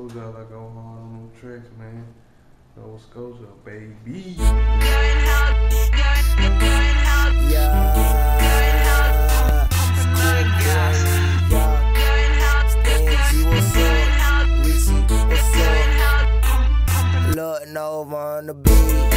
told y'all I go hard on the tracks, man. Nova Scotia, baby. Lord Nova on the beat.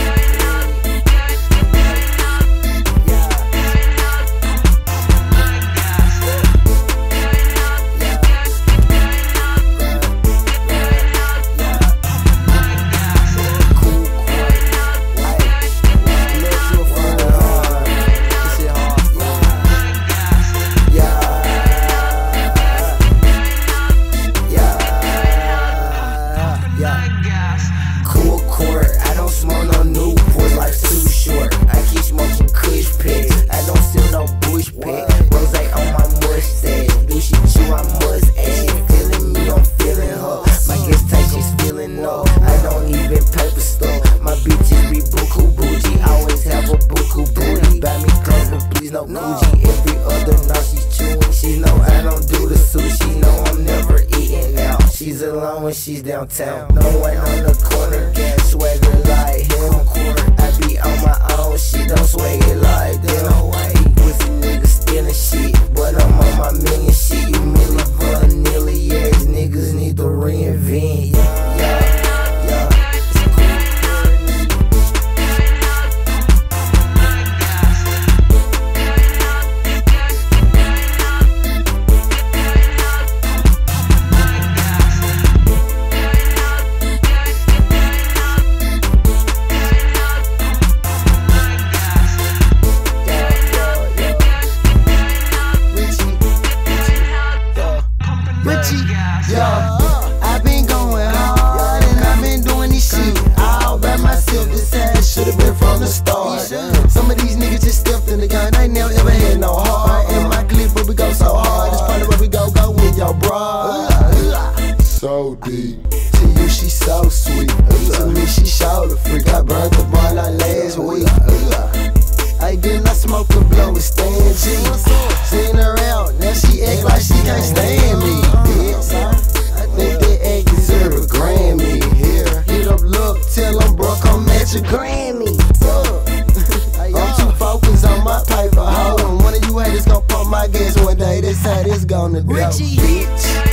No Gucci, every other night she's chewing. She know I don't do the sushi, know I'm never eating out. She's alone when she's downtown. No one on the corner, gas swagger like him. I be on my own, she don't swag it like them. Pussy niggas stealing shit, but I'm on my million shit. You milli vanilli ass niggas need to reinvent. I've been going hard and I've been doing this shit all by myself. This ass should've been from the start. Some of these niggas just stepped in the gun, they never ever had no heart. In my clip, but we go so hard. It's probably where we go with your bra. So deep. To you, she so sweet. To me, she showed a freak. I burned the bar like last week. I did not smoke the blow with Stan G. Seen her out, now she act like she can't stand me. I think that act deserve a Grammy. Here, hit up, look, tell them bro, come match a Grammy. I'm too focused on my paper, ho. And one of you haters gon' pump my gas one day. That's how this gonna go, bitch.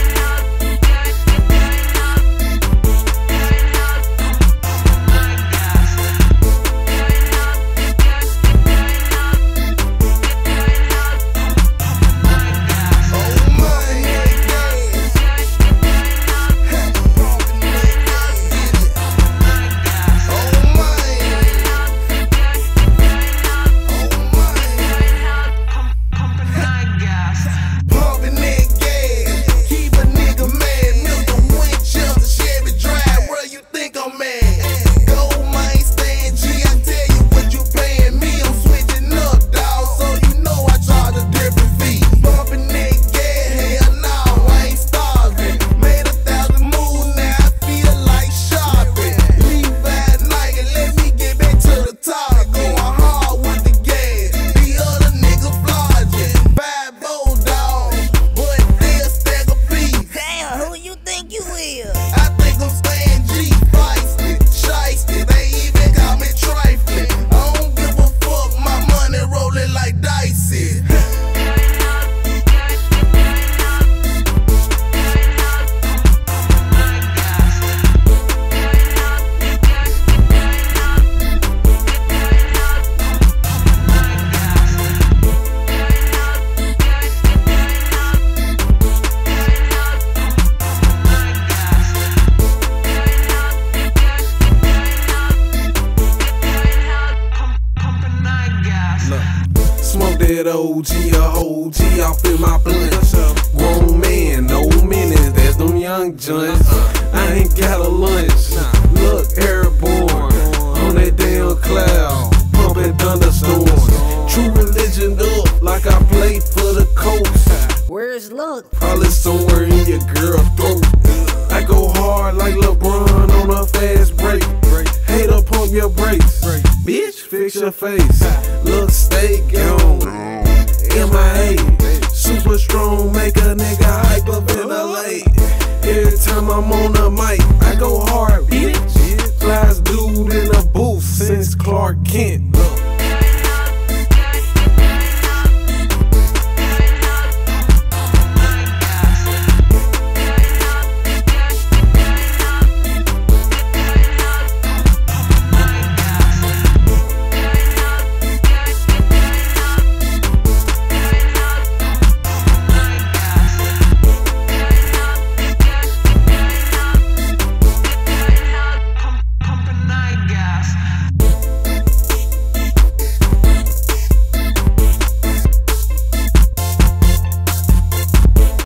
That OG, a whole G off in my blunt. Grown man, no minutes, that's them young joints. I ain't got a lunch. Look, airborne on that damn cloud, pumping thunderstorms. True religion up like I played for the Colts. Where's luck? Probably somewhere in your girl throat. I go hard like LeBron on a fast break. Hater, pump your brakes. Bitch, fix your face. Look, stay gone. MIA, super strong, make a nigga hyperventilate. Every time I'm on the mic.